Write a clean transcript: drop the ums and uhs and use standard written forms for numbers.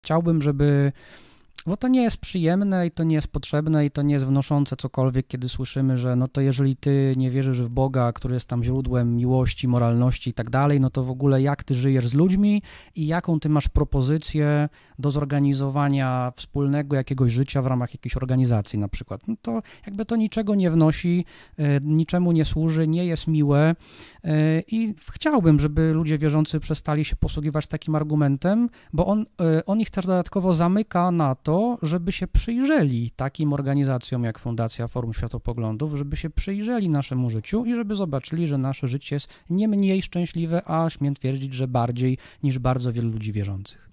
Chciałbym, żeby, bo to nie jest przyjemne i to nie jest potrzebne i to nie jest wnoszące cokolwiek, kiedy słyszymy, że no to jeżeli ty nie wierzysz w Boga, który jest tam źródłem miłości, moralności i tak dalej, no to w ogóle jak ty żyjesz z ludźmi i jaką ty masz propozycję do zorganizowania wspólnego jakiegoś życia w ramach jakiejś organizacji na przykład. No to jakby to niczego nie wnosi, niczemu nie służy, nie jest miłe i chciałbym, żeby ludzie wierzący przestali się posługiwać takim argumentem, bo on ich też dodatkowo zamyka na to, żeby się przyjrzeli takim organizacjom jak Fundacja Forum Światopoglądów, żeby się przyjrzeli naszemu życiu i żeby zobaczyli, że nasze życie jest nie mniej szczęśliwe, a śmiem twierdzić, że bardziej niż bardzo wielu ludzi wierzących.